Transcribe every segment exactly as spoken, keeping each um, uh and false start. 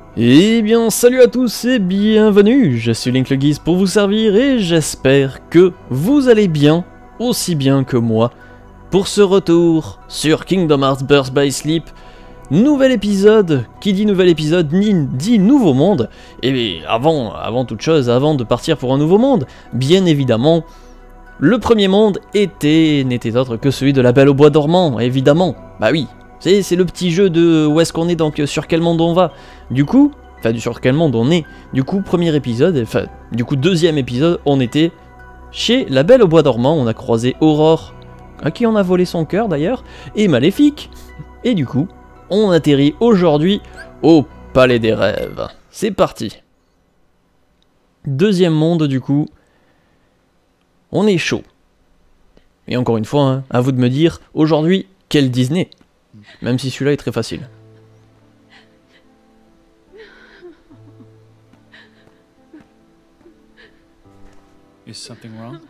Eh bien, salut à tous et bienvenue, je suis Link le Guise pour vous servir et j'espère que vous allez bien, aussi bien que moi, pour ce retour sur Kingdom Hearts Birth by Sleep. Nouvel épisode, qui dit nouvel épisode dit nouveau monde, et avant, avant toute chose, avant de partir pour un nouveau monde, bien évidemment, le premier monde était, n'était autre que celui de la Belle au Bois dormant, évidemment, bah oui. C'est le petit jeu de où est-ce qu'on est, donc sur quel monde on va. Du coup, enfin sur quel monde on est. Du coup, premier épisode, enfin du coup deuxième épisode, on était chez la Belle au Bois dormant. On a croisé Aurore, à qui on a volé son cœur d'ailleurs, et Maléfique. Et du coup, on atterrit aujourd'hui au Palais des Rêves. C'est parti. Deuxième monde du coup. On est chaud. Et encore une fois, hein, à vous de me dire, aujourd'hui, quel Disney? Même si celui-là est très facile. Is something wrong?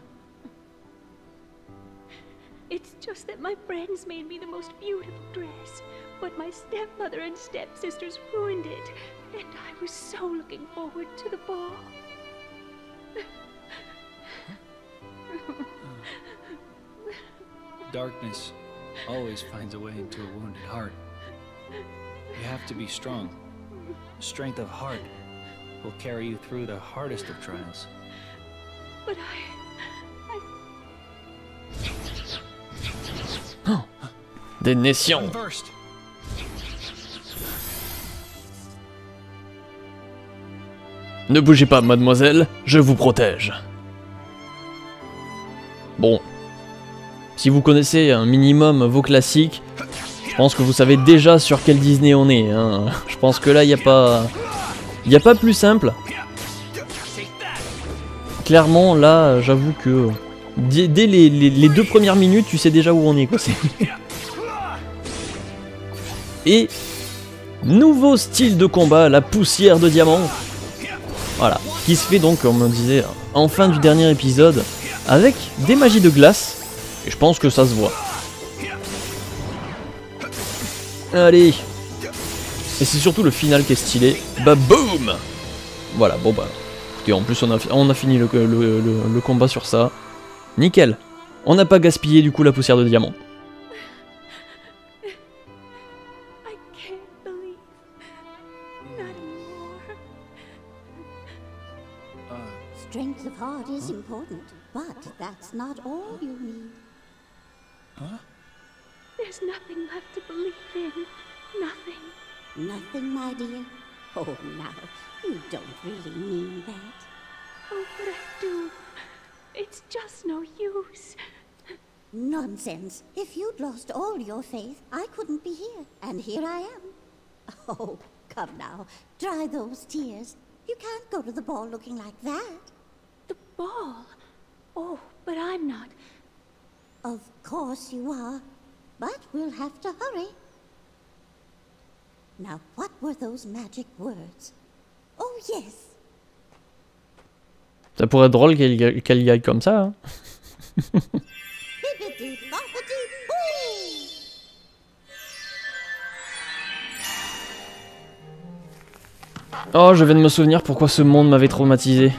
It's just that my friends made me the most beautiful dress, but my stepmother and stepsisters ruined it, and I was so looking forward to the ball. Darkness always finds a way into a wounded heart. You have to be strong. The strength of heart will carry you through the hardest of trials. But I... I... Oh, des nations. First. Ne bougez pas, mademoiselle, je vous protège. Bon. Si vous connaissez un minimum vos classiques, je pense que vous savez déjà sur quel Disney on est. Hein. Je pense que là, il n'y a pas... Il n'y a pas plus simple. Clairement, là, j'avoue que... Dès les, les, les deux premières minutes, tu sais déjà où on est, quoi. Et... Nouveau style de combat, la poussière de diamant. Voilà. Qui se fait donc, comme on disait, en fin du dernier épisode, avec des magies de glace. Et je pense que ça se voit. Allez. Et c'est surtout le final qui est stylé. Bah boum. Voilà, bon bah. Écoutez, en plus on a, on a fini le, le, le, le combat sur ça. Nickel. On n'a pas gaspillé du coup la poussière de diamant. I can't believe... Not anymore. Uh, Strength of heart is important, but that's not all you need. huh? There's nothing left to believe in. Nothing. Nothing, my dear. Oh, now, you don't really mean that. Oh, but I do. It's just no use. Nonsense. If you'd lost all your faith, I couldn't be here. And here I am. Oh, come now. Dry those tears. You can't go to the ball looking like that. The ball? Oh, but I'm not... Of course you are. But we'll have to hurry. Now, what were those magic words? Oh, yes. Ça pourrait être drôle qu'elle qu'elle y aille comme ça. Hein. Bibbidi bobbidi boo! Oh, je viens de me souvenir pourquoi ce monde m'avait traumatisé.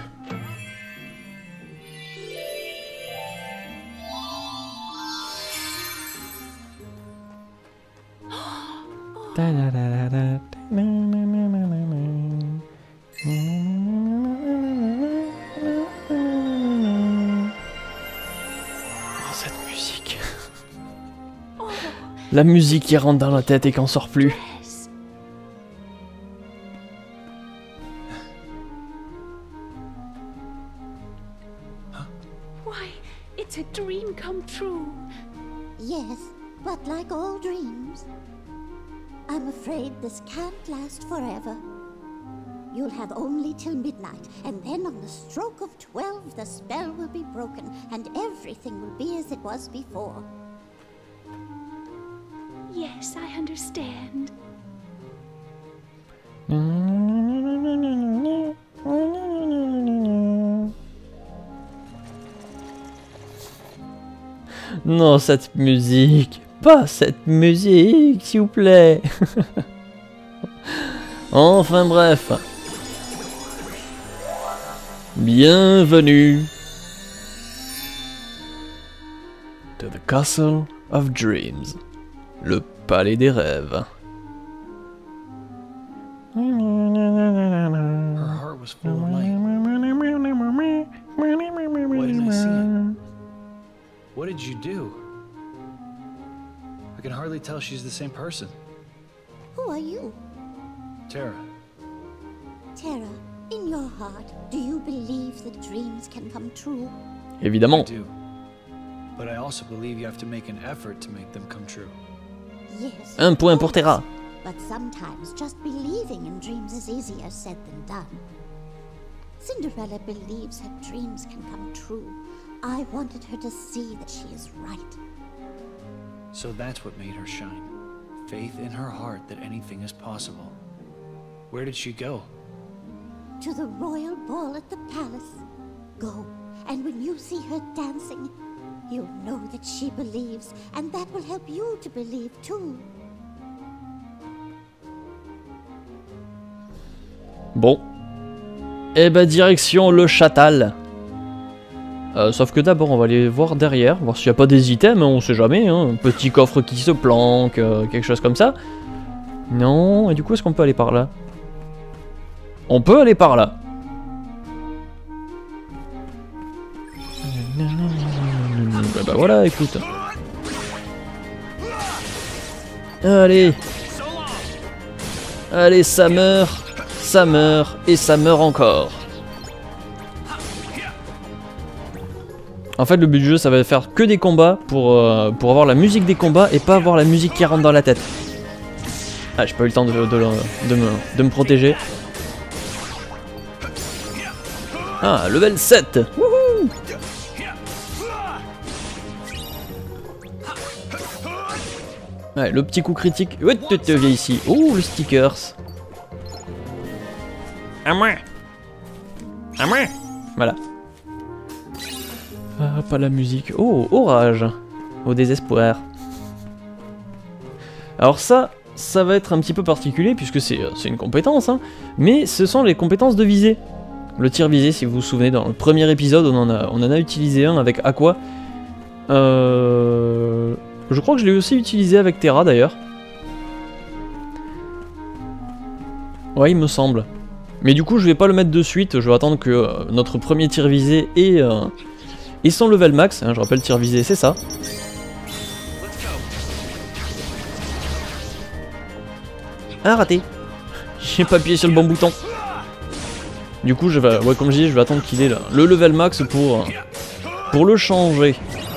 Oh, cette musique. La musique qui rentre dans la tête et qui en sort plus. Yes. Why, it's a dream come true. Yes, but like all dreams, I'm afraid this can't last forever. You'll have only till midnight, and then on the stroke of twelve, the spell will be broken, and everything will be as it was before. Yes, I understand. Non, cette musique. Pas cette musique, s'il vous plaît. Enfin bref. Bienvenue to the Castle of Dreams. Le palais des rêves. Her heart was full of light. Why didn't I see it? What did you do? I can hardly tell she's the same person. Who are you? Tara. Tara, in your heart, do you believe that dreams can come true? I Évidemment. do. But I also believe you have to make an effort to make them come true. Yes. Un point pour Tara. But sometimes just believing in dreams is easier said than done. Cinderella believes her dreams can come true. I wanted her to see that she is right. So that's what made her shine. Faith in her heart that anything is possible. Where did she go? To the royal ball at the palace. Go, and when you see her dancing, you'll know that she believes, and that will help you to believe too. Bon. Eh ben direction le Châtal. Euh, sauf que d'abord on va aller voir derrière, voir s'il n'y a pas des items, hein, on sait jamais, hein, un petit coffre qui se planque, euh, quelque chose comme ça. Non, et du coup est-ce qu'on peut aller par là? On peut aller par là. Bah, bah voilà, écoute. Allez. Allez, ça meurt. Ça meurt et ça meurt encore. En fait, le but du jeu, ça va faire que des combats pour, euh, pour avoir la musique des combats et pas avoir la musique qui rentre dans la tête. Ah, j'ai pas eu le temps de, de, de, de, me, de me protéger. Ah, level sept. Wouhou. Ouais, le petit coup critique. Ouais, tu te viens ici. Oh, le stickers. À moi. À moi. Voilà. Ah, pas la musique. Oh, orage. Au désespoir. Alors ça, ça va être un petit peu particulier puisque c'est une compétence, hein, mais ce sont les compétences de visée. Le tir visé, si vous vous souvenez, dans le premier épisode, on en a, on en a utilisé un avec Aqua. Euh... Je crois que je l'ai aussi utilisé avec Terra d'ailleurs. Ouais, il me semble. Mais du coup, je vais pas le mettre de suite, je vais attendre que euh, notre premier tir visé ait, euh, ait son level max. Hein, je rappelle, tir visé, c'est ça. Ah, raté. J'ai pas appuyé sur le bon bouton. Du coup, je vais, ouais, comme je dis, je vais attendre qu'il ait là, le level max pour, pour le changer.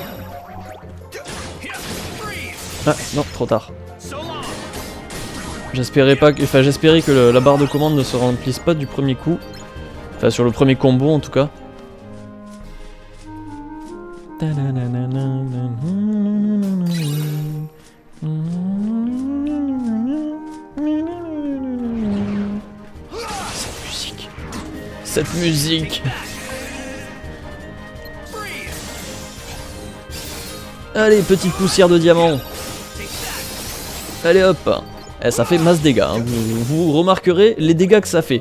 Ah, non, trop tard. J'espérais pas que, enfin, j'espérais que le, la barre de commande ne se remplisse pas du premier coup. Enfin, sur le premier combo en tout cas. Cette musique. Cette musique. Allez, petite poussière de diamant. Allez hop. Eh, ça fait masse dégâts, hein. vous, vous remarquerez les dégâts que ça fait.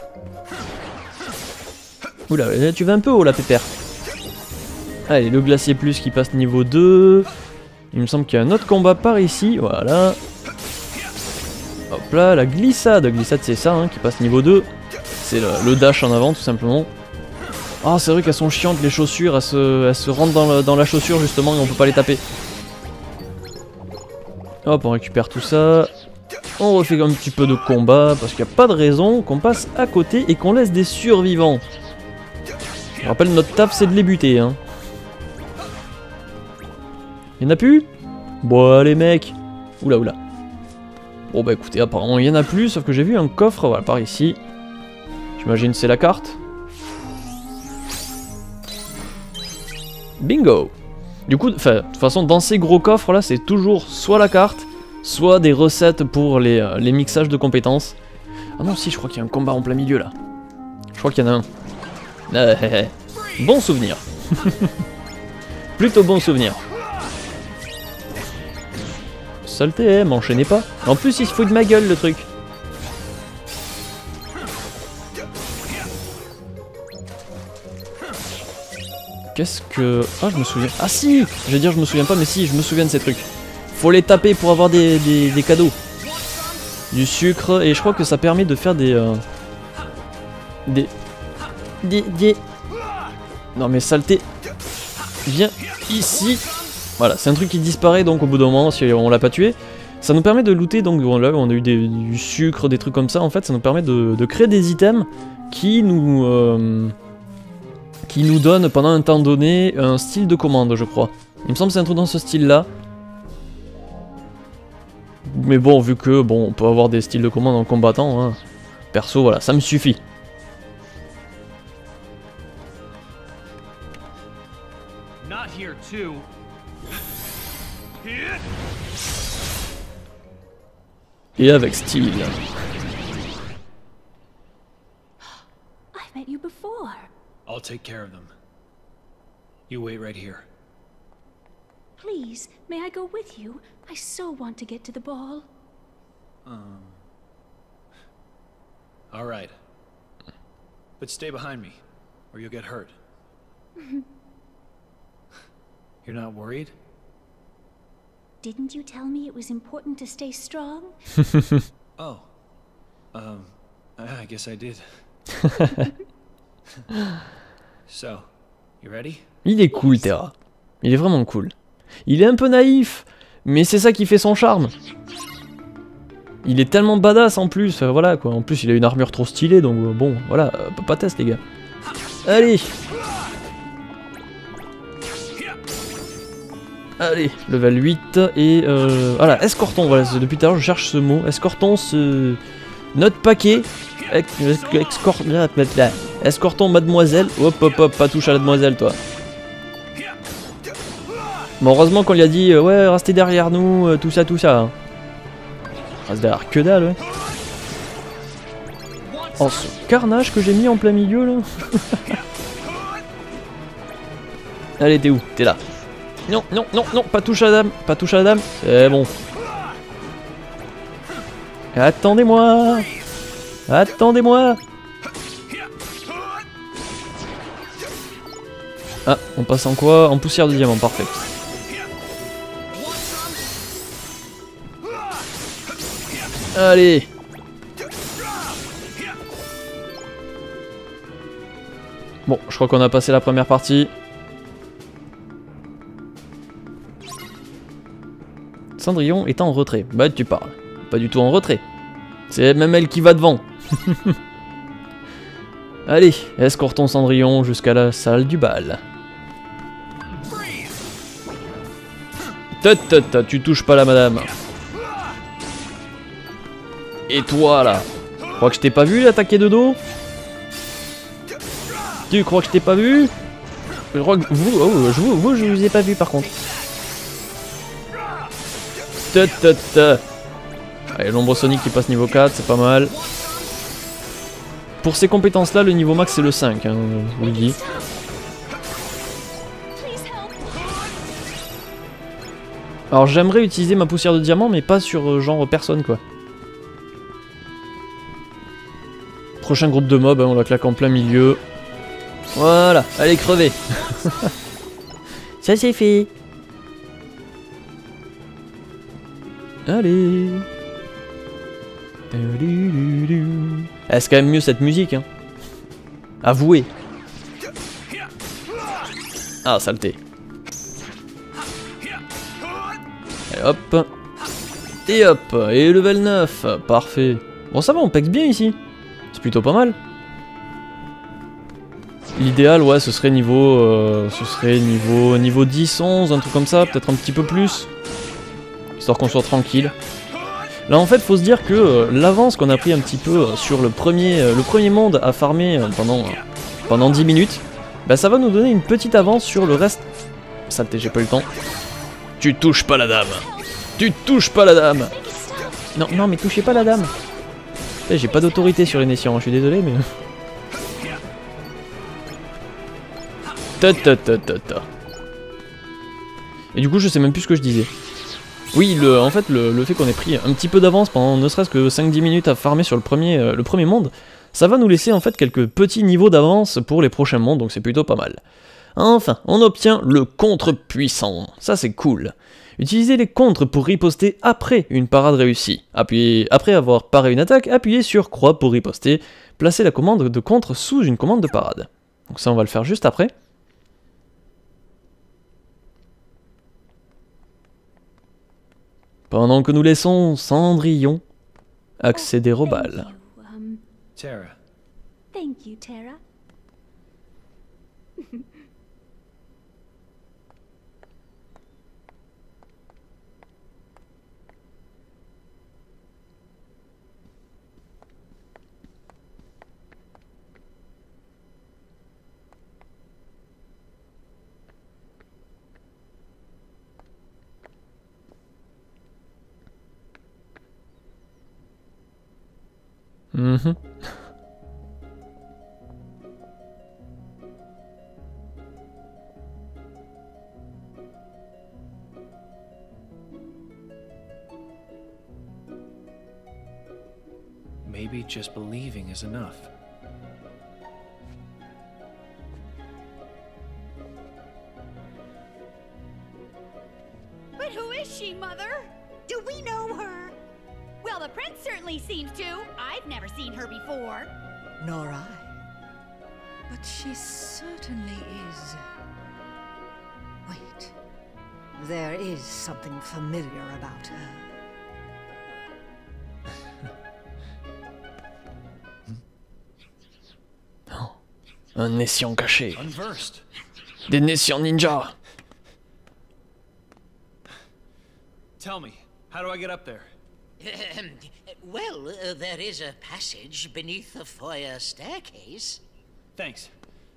Oula, là, tu vas un peu haut là, pépère. Allez, le glacier plus qui passe niveau deux. Il me semble qu'il y a un autre combat par ici, voilà. Hop là, la glissade. Glissade, c'est ça, hein, qui passe niveau deux. C'est le, le dash en avant, tout simplement. Ah, oh, c'est vrai qu'elles sont chiantes, les chaussures, elles se, elles se rentrent dans, le, dans la chaussure, justement, et on peut pas les taper. Hop, on récupère tout ça. On refait un petit peu de combat, parce qu'il n'y a pas de raison qu'on passe à côté et qu'on laisse des survivants. Je rappelle, notre taf, c'est de les buter, hein. Y'en a plus? Bon, les mecs. Oula, oula. Bon, bah écoutez, apparemment, il y en a plus, sauf que j'ai vu un coffre, voilà, par ici. J'imagine c'est la carte. Bingo! Du coup, de toute façon, dans ces gros coffres là, c'est toujours soit la carte, soit des recettes pour les, euh, les mixages de compétences. Ah non, si, je crois qu'il y a un combat en plein milieu là. Je crois qu'il y en a un. Euh, euh, euh. Bon souvenir. Plutôt bon souvenir. Saleté, m'enchaînez pas. En plus, il se fout de ma gueule le truc. Qu'est-ce que... Ah, je me souviens... Ah si! Je vais dire je me souviens pas, mais si, je me souviens de ces trucs. Faut les taper pour avoir des, des, des cadeaux. Du sucre, et je crois que ça permet de faire des... Euh, des... Des... Des... Non mais saleté. Viens ici. Voilà, c'est un truc qui disparaît donc au bout d'un moment si on l'a pas tué. Ça nous permet de looter, donc bon, là on a eu des, du sucre, des trucs comme ça. En fait, ça nous permet de, de créer des items qui nous... Euh, qui nous donnent pendant un temps donné un style de commande, je crois. Il me semble que c'est un truc dans ce style-là. Mais bon, vu que bon, on peut avoir des styles de commande en combattant, hein, perso, voilà, ça me suffit. Not here too. Et avec style. I've met you before. I'll take care of them. You wait right here. Please, may I go with you? I so want to get to the ball. Um. All right. But stay behind me, or you'll get hurt. You're not worried? Didn't you tell me it was important to stay strong? Oh. Um, I guess I did. So, you ready? Il est cool, Terra. Il est vraiment cool. Il est un peu naïf, mais c'est ça qui fait son charme. Il est tellement badass en plus, euh, voilà quoi. En plus, il a une armure trop stylée, donc euh, bon, voilà, euh, pas test les gars. Allez. Allez, level huit, et euh, voilà, escortons, voilà, depuis tout à l'heure je cherche ce mot, escortons ce... notre paquet, escort... escortons mademoiselle, hop hop hop, pas touche à la demoiselle toi. Bon, heureusement qu'on lui a dit, euh, ouais, restez derrière nous, euh, tout ça, tout ça. Hein. Reste derrière que dalle, ouais. Oh, ce carnage que j'ai mis en plein milieu, là. Allez, t'es où? T'es là. Non, non, non, non, pas touche à la dame, pas touche à la dame, c'est bon. Attendez-moi. Attendez-moi. Ah, on passe en quoi? En poussière de diamant, parfait. Allez. Bon, je crois qu'on a passé la première partie. Cendrillon est en retrait. Bah tu parles. Pas du tout en retrait. C'est même elle qui va devant. Allez, escortons Cendrillon jusqu'à la salle du bal. Ta ta ta, tu touches pas la madame. Et toi là, tu crois que je t'ai pas vu l'attaquer de dos? Tu crois que je t'ai pas vu? Je crois que vous, oh, je vous, vous, je vous ai pas vu par contre. Ta ta ta. Allez, l'ombre sonique qui passe niveau quatre, c'est pas mal. Pour ces compétences là, le niveau max c'est le cinq, hein, je vous le dis. Alors j'aimerais utiliser ma poussière de diamant, mais pas sur euh, genre personne quoi. Prochain groupe de mobs, hein, on la claque en plein milieu. Voilà, allez crever. Ça c'est fait. Allez. Eh, c'est quand même mieux cette musique, hein. Avouez. Ah, saleté. Et hop. Et hop. Et level neuf. Parfait. Bon, ça va, on pexe bien ici. C'est plutôt pas mal. L'idéal, ouais, ce serait niveau... Euh, ce serait niveau, niveau dix, onze, un truc comme ça. Peut-être un petit peu plus. Histoire qu'on soit tranquille. Là en fait faut se dire que euh, l'avance qu'on a pris un petit peu euh, sur le premier, euh, le premier monde à farmer euh, pendant, euh, pendant dix minutes, bah ça va nous donner une petite avance sur le reste. Saleté, j'ai pas eu le temps. Tu touches pas la dame. Tu touches pas la dame. Non, non mais touchez pas la dame. Eh, j'ai pas d'autorité sur les Nessians, je suis désolé mais... Ta ta ta ta ta. Et du coup je sais même plus ce que je disais. Oui, le, en fait, le, le fait qu'on ait pris un petit peu d'avance pendant ne serait-ce que cinq dix minutes à farmer sur le premier, euh, le premier monde, ça va nous laisser en fait quelques petits niveaux d'avance pour les prochains mondes, donc c'est plutôt pas mal. Enfin, on obtient le contre puissant. Ça c'est cool. Utilisez les contres pour riposter après une parade réussie. Appuyez, après avoir paré une attaque, appuyez sur croix pour riposter. Placez la commande de contre sous une commande de parade. Donc ça on va le faire juste après. Pendant que nous laissons Cendrillon accéder au bal. You, um, Tara, thank you, Tara. Mhm. maybe just believing is enough. But who is she, Mother? Do we know her? Well, the prince certainly seems to. I've never seen her before. Nor I. But she certainly is. Wait. There is something familiar about her. Un Nessian caché. Unversed. Des Nessians ninja. Tell me, how do I get up there? Well, uh, there is a passage beneath the foyer staircase. Thanks.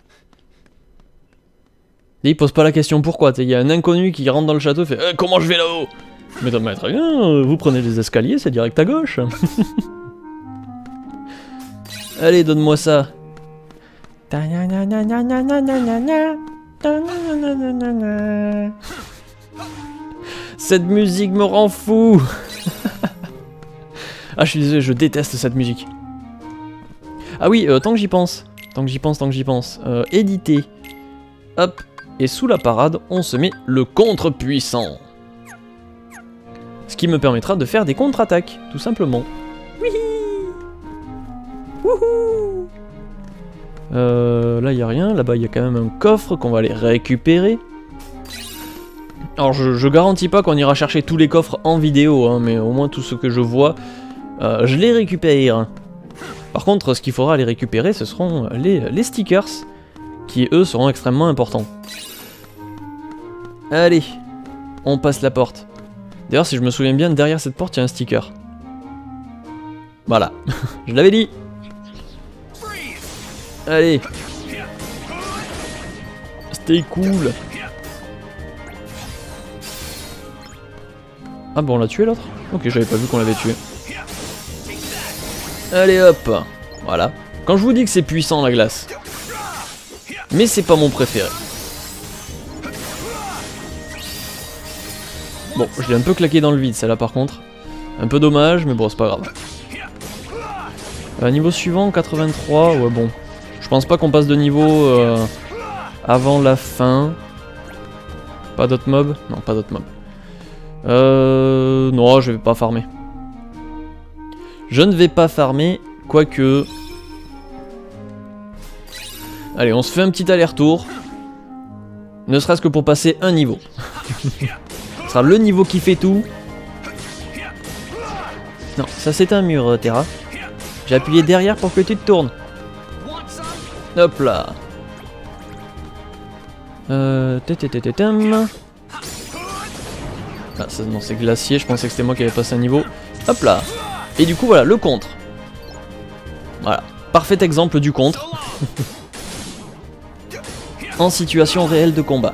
Et il pose pas la question pourquoi, il y a un inconnu qui rentre dans le château et fait eh, comment je vais là-haut? Mais non, mais très bien, vous prenez les escaliers, c'est direct à gauche. Allez, donne-moi ça. Cette musique me rend fou. Ah, je suis désolé, je déteste cette musique. Ah oui, euh, tant que j'y pense, tant que j'y pense, tant que j'y pense, euh, éditer. Hop, et sous la parade, on se met le contre-puissant. Ce qui me permettra de faire des contre-attaques, tout simplement. Oui. Wouhou. Euh, là, il n'y a rien. Là-bas, il y a quand même un coffre qu'on va aller récupérer. Alors, je, je garantis pas qu'on ira chercher tous les coffres en vidéo, hein, mais au moins tout ce que je vois, euh, je les récupère. Par contre, ce qu'il faudra aller récupérer, ce seront les, les stickers, qui eux seront extrêmement importants. Allez, on passe la porte. D'ailleurs, si je me souviens bien, derrière cette porte, il y a un sticker. Voilà, je l'avais dit. Allez. C'était cool. Ah bon, on l'a tué l'autre? Ok, j'avais pas vu qu'on l'avait tué. Allez hop. Voilà. Quand je vous dis que c'est puissant la glace. Mais c'est pas mon préféré. Bon, je l'ai un peu claqué dans le vide celle-là par contre. Un peu dommage, mais bon, c'est pas grave. Euh, niveau suivant, quatre-vingt-trois, ouais bon. Je pense pas qu'on passe de niveau euh, avant la fin. Pas d'autres mobs? Non, pas d'autres mobs. Euh... Non, je vais pas farmer. Je ne vais pas farmer, quoique... Allez, on se fait un petit aller-retour. Ne serait-ce que pour passer un niveau. Ce sera le niveau qui fait tout. Non, ça c'est un mur, Terra. J'ai appuyé derrière pour que tu te tournes. Hop là. Euh... Ah, ça, non, c'est glacier, je pensais que c'était moi qui avais passé un niveau. Hop là. Et du coup, voilà, le contre. Voilà. Parfait exemple du contre. En situation réelle de combat.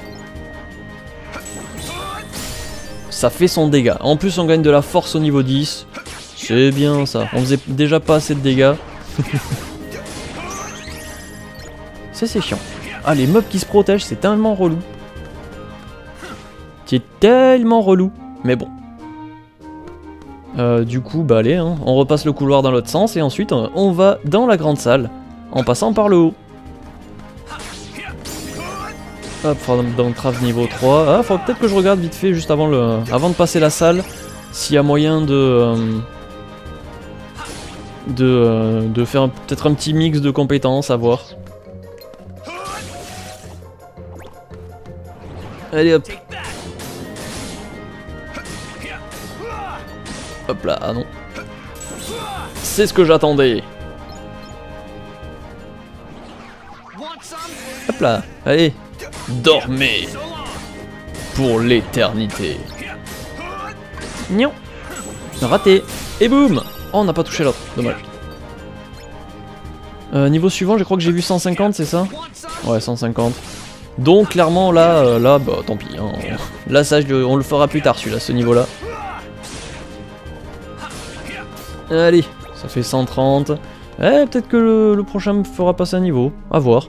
Ça fait son dégât. En plus, on gagne de la force au niveau dix. C'est bien ça. On faisait déjà pas assez de dégâts. Ça, c'est chiant. Ah, les mobs qui se protègent, c'est tellement relou. C'est tellement relou. Mais bon. Euh, du coup, bah allez, hein, on repasse le couloir dans l'autre sens et ensuite euh, on va dans la grande salle en passant par le haut. Hop, d'entrave niveau trois. Ah, faut peut-être que je regarde vite fait juste avant, le, avant de passer la salle s'il y a moyen de... Euh, de, euh, de faire peut-être un petit mix de compétences à voir. Allez hop. Hop là, ah non. C'est ce que j'attendais. Hop là, allez. Dormez. Pour l'éternité. Non. Raté. Et boum. Oh, on n'a pas touché l'autre, dommage. Euh, niveau suivant, je crois que j'ai vu cent cinquante, c'est ça? Ouais, cent cinquante. Donc clairement là, euh, là, bah tant pis. Hein. Là, ça, je, on le fera plus tard, celui-là, ce niveau-là. Allez, ça fait cent trente. Eh, peut-être que le, le prochain me fera passer un niveau. À voir.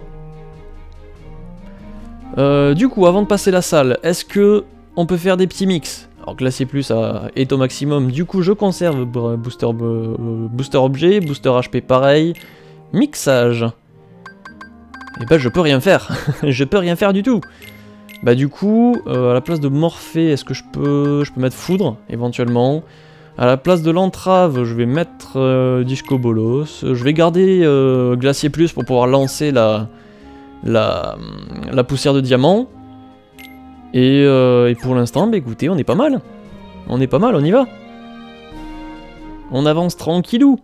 Euh, du coup, avant de passer la salle, est-ce que on peut faire des petits mix? Alors Glacier Plus est au maximum. Du coup, je conserve booster, euh, booster objet, booster H P pareil. Mixage. Et bah, je peux rien faire. Je peux rien faire du tout. Bah, du coup, euh, à la place de Morphée, est-ce que je peux, je peux mettre Foudre éventuellement? À la place de l'entrave, je vais mettre euh, Disco Bolos. Je vais garder euh, Glacier Plus pour pouvoir lancer la, la, la poussière de diamant. Et, euh, et pour l'instant, bah écoutez, on est pas mal. On est pas mal, on y va. On avance tranquillou.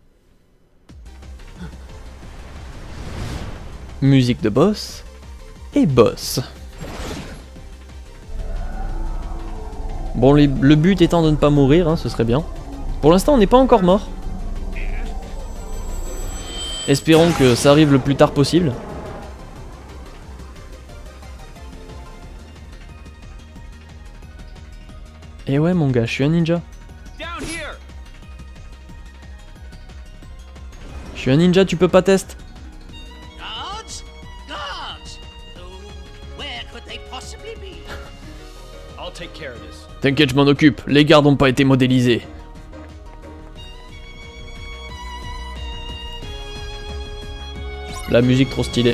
Musique de boss. Et boss. Bon, les, le but étant de ne pas mourir, hein, ce serait bien. Pour l'instant, on n'est pas encore mort. Espérons que ça arrive le plus tard possible. Et ouais, mon gars, je suis un ninja. Je suis un ninja, tu peux pas tester. T'inquiète, je m'en occupe. Les gardes n'ont pas été modélisés. La musique trop stylée.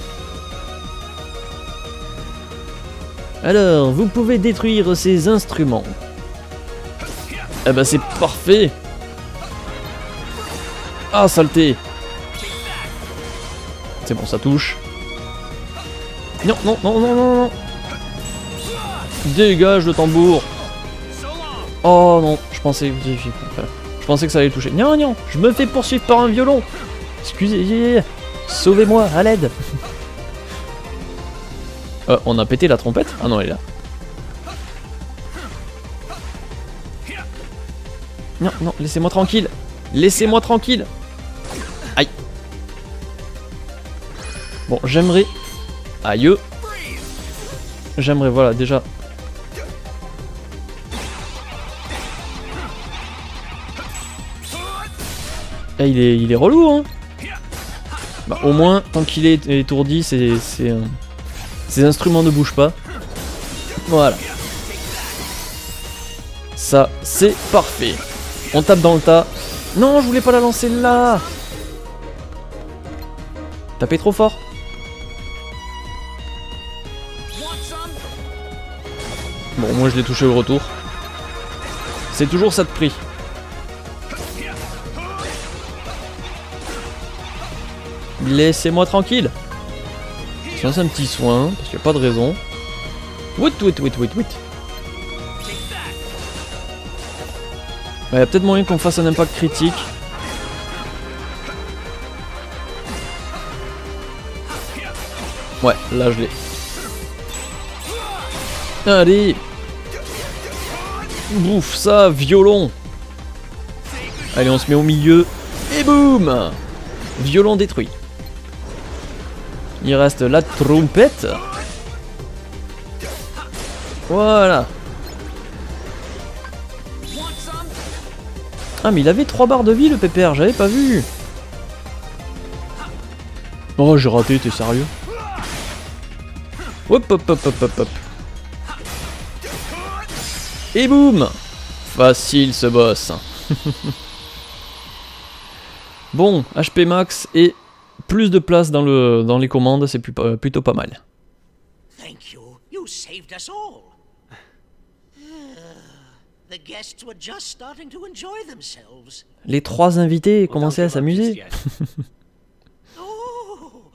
Alors, vous pouvez détruire ces instruments. Eh ben c'est parfait. Ah, saleté. C'est bon, ça touche. Non, non, non, non, non, non. Dégage le tambour. Oh non, je pensais, je pensais que ça allait toucher. Non, non, je me fais poursuivre par un violon. Excusez, sauvez-moi, à l'aide. Euh, on a pété la trompette? Ah non, elle est là. Non, non, laissez-moi tranquille. Laissez-moi tranquille. Aïe. Bon, j'aimerais... Aïe. J'aimerais, voilà, déjà... Eh, il est, il est relou, hein. Bah, au moins, tant qu'il est étourdi, c'est... Euh, ces instruments ne bougent pas. Voilà. Ça, c'est parfait. On tape dans le tas. Non, je voulais pas la lancer là. Tapez trop fort. Bon, moi je l'ai touché au retour. C'est toujours ça de prix. Laissez-moi tranquille. C'est un petit soin, parce qu'il n'y a pas de raison. Wait, wait, wait, wait, wait. Il y a peut-être moyen qu'on fasse un impact critique. Ouais, là je l'ai. Allez. Bouffe ça, violon. Allez, on se met au milieu. Et boum. Violon détruit. Il reste la trompette. Voilà. Ah mais il avait trois barres de vie le pépère, j'avais pas vu. Oh j'ai raté, t'es sérieux? Hop hop hop hop hop hop. Et boum. Facile ce boss. Bon, H P max et plus de place dans, le, dans les commandes, c'est plutôt pas mal. Thank you. You saved us all. The guests were just starting to enjoy themselves. Les trois invités commençaient à s'amuser. Oh.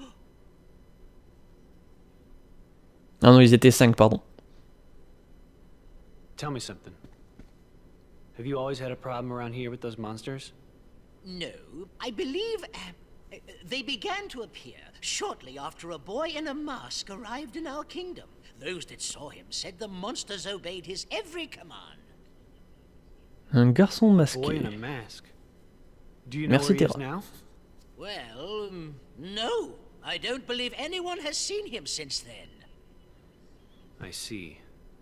Ah non, ils étaient cinq, pardon. Tell me something. Have you always had a problem around here with those monsters? No, I believe uh, they began to appear shortly after a boy in a mask arrived in our kingdom. Those that saw him said the monsters obeyed his every command. Un garçon Boy in a masqué. mask. Do you know Merci, where he is Terra. now? Well, um, no. I don't believe anyone has seen him since then. I see.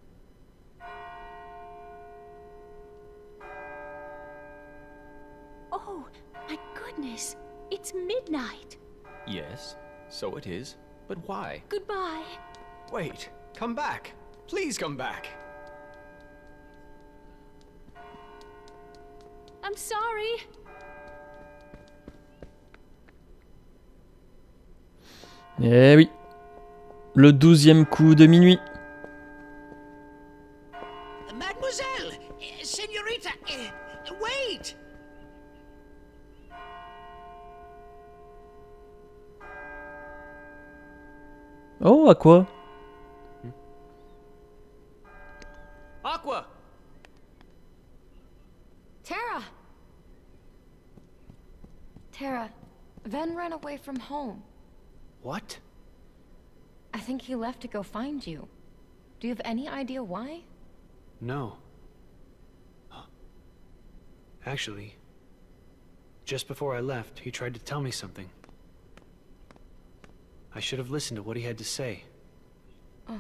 Oh, my goodness. It's midnight. Yes, so it is. But why? Goodbye. Wait, come back. Please come back. I'm sorry. Eh oui. Le douzième coup de minuit. Mademoiselle! Uh, Senorita! Uh, wait! Oh, à quoi? Aqua! Terra! Terra, Ven ran away from home. What? I think he left to go find you. Do you have any idea why? No. Actually, just before I left, he tried to tell me something. I should have listened to what he had to say. Oh.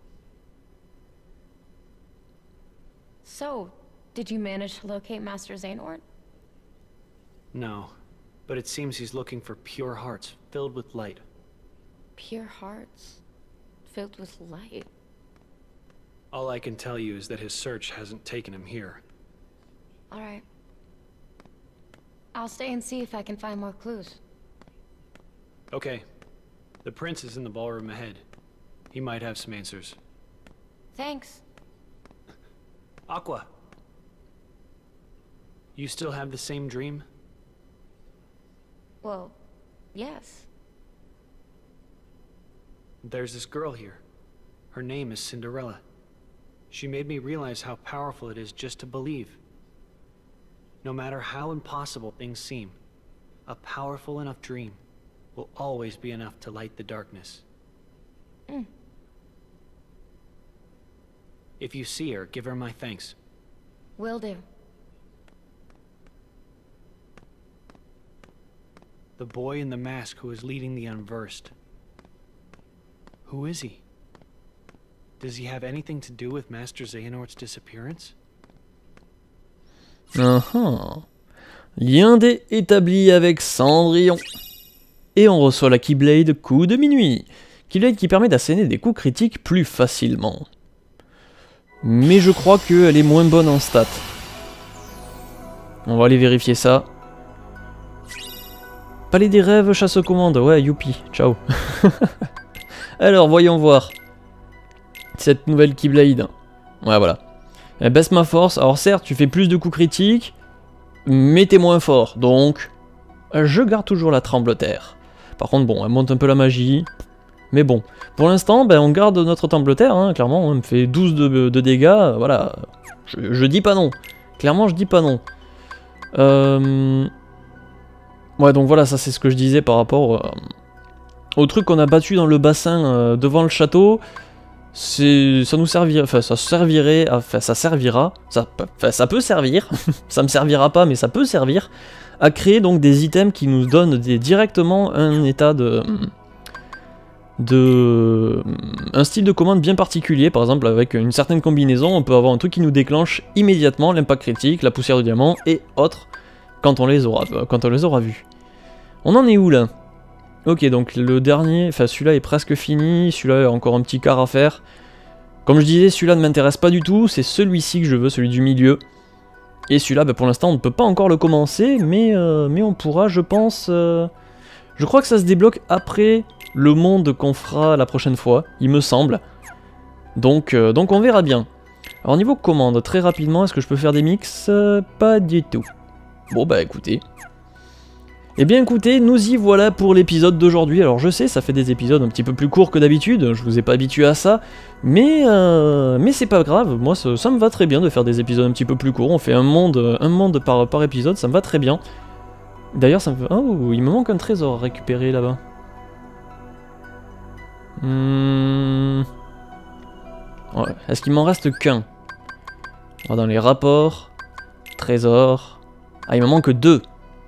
So, did you manage to locate Master Xehanort? No, but it seems he's looking for pure hearts filled with light. Pure hearts, filled with light. All I can tell you is that his search hasn't taken him here. Alright. I'll stay and see if I can find more clues. Okay. The prince is in the ballroom ahead. He might have some answers. Thanks. Aqua! You still have the same dream? Well, yes. There's this girl here. Her name is Cinderella. She made me realize how powerful it is just to believe. No matter how impossible things seem, a powerful enough dream will always be enough to light the darkness. Mm. If you see her, give her my thanks. Will do. The boy in the mask who is leading the unversed. Who is he? Does he have anything to do with Master Xehanort's disappearance? Uh-huh. Lien D établi avec Cendrillon. Et on reçoit la Keyblade coup de minuit. Keyblade qui permet d'asséner des coups critiques plus facilement. Mais je crois qu'elle est moins bonne en stats. On va aller vérifier ça. Palais des rêves, chasse aux commandes. Ouais, youpi, ciao. Alors, voyons voir. Cette nouvelle Keyblade. Ouais, voilà. Elle baisse ma force. Alors certes, tu fais plus de coups critiques, mais t'es moins fort. Donc, je garde toujours la tremble-terre. Par contre, bon, elle monte un peu la magie. Mais bon, pour l'instant, ben, on garde notre tremble-terre. Hein, clairement, elle me fait douze de, de dégâts. Voilà. Je, je dis pas non. Clairement, je dis pas non. Euh... Ouais, donc voilà, ça c'est ce que je disais par rapport euh, au truc qu'on a battu dans le bassin euh, devant le château. C'est, ça nous servirait, enfin ça servirait, enfin ça servira, ça, enfin, ça peut servir, ça me servira pas mais ça peut servir à créer donc des items qui nous donnent des, directement un état de, de, un style de commande bien particulier. Par exemple avec une certaine combinaison on peut avoir un truc qui nous déclenche immédiatement l'impact critique, la poussière de diamant et autres quand on les aura, quand on les aura vus. On en est où là? Ok, donc le dernier, enfin celui-là est presque fini, celui-là a encore un petit quart à faire. Comme je disais, celui-là ne m'intéresse pas du tout, c'est celui-ci que je veux, celui du milieu. Et celui-là, bah, pour l'instant, on ne peut pas encore le commencer, mais, euh, mais on pourra, je pense... Euh... Je crois que ça se débloque après le monde qu'on fera la prochaine fois, il me semble. Donc, euh, donc on verra bien. Alors niveau commande, très rapidement, est-ce que je peux faire des mix? euh, Pas du tout. Bon bah écoutez. Eh bien écoutez, nous y voilà pour l'épisode d'aujourd'hui. Alors je sais, ça fait des épisodes un petit peu plus courts que d'habitude, je vous ai pas habitué à ça, mais euh, mais c'est pas grave, moi ça, ça me va très bien de faire des épisodes un petit peu plus courts, on fait un monde, un monde par, par épisode, ça me va très bien. D'ailleurs ça me fait... Oh, il me manque un trésor à récupérer là-bas. Hmm... Ouais, est-ce qu'il m'en reste qu'un? On va dans les rapports, trésor... Ah, il me manque deux.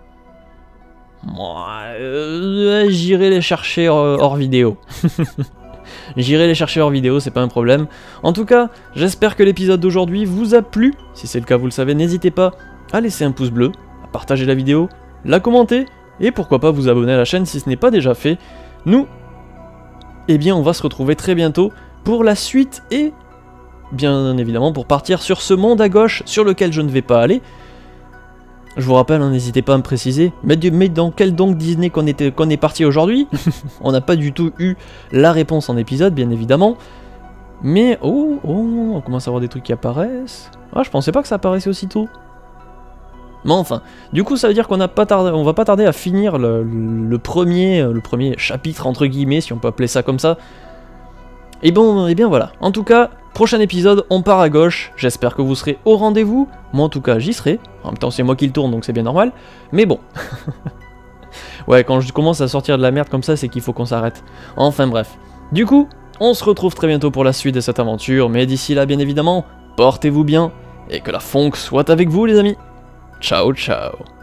Moi, euh, j'irai les chercher hors, hors vidéo. J'irai les chercher hors vidéo, c'est pas un problème. En tout cas, j'espère que l'épisode d'aujourd'hui vous a plu. Si c'est le cas, vous le savez, n'hésitez pas à laisser un pouce bleu, à partager la vidéo, la commenter, et pourquoi pas vous abonner à la chaîne si ce n'est pas déjà fait. Nous, eh bien, on va se retrouver très bientôt pour la suite et, bien évidemment, pour partir sur ce monde à gauche sur lequel je ne vais pas aller. Je vous rappelle, hein, n'hésitez pas à me préciser, mais, mais dans quel donc Disney qu'on était, qu'on est parti aujourd'hui? On n'a pas du tout eu la réponse en épisode, bien évidemment. Mais, oh, oh, on commence à avoir des trucs qui apparaissent. Ah, je pensais pas que ça apparaissait aussitôt. Mais enfin, du coup, ça veut dire qu'on n'a pas tardé, on va pas tarder à finir le, le, premier, le premier chapitre, entre guillemets, si on peut appeler ça comme ça. Et bon, et bien voilà. En tout cas, prochain épisode, on part à gauche. J'espère que vous serez au rendez-vous. Moi, en tout cas, j'y serai. En même temps, c'est moi qui le tourne, donc c'est bien normal. Mais bon. Ouais, quand je commence à sortir de la merde comme ça, c'est qu'il faut qu'on s'arrête. Enfin bref. Du coup, on se retrouve très bientôt pour la suite de cette aventure. Mais d'ici là, bien évidemment, portez-vous bien. Et que la funk soit avec vous, les amis. Ciao, ciao.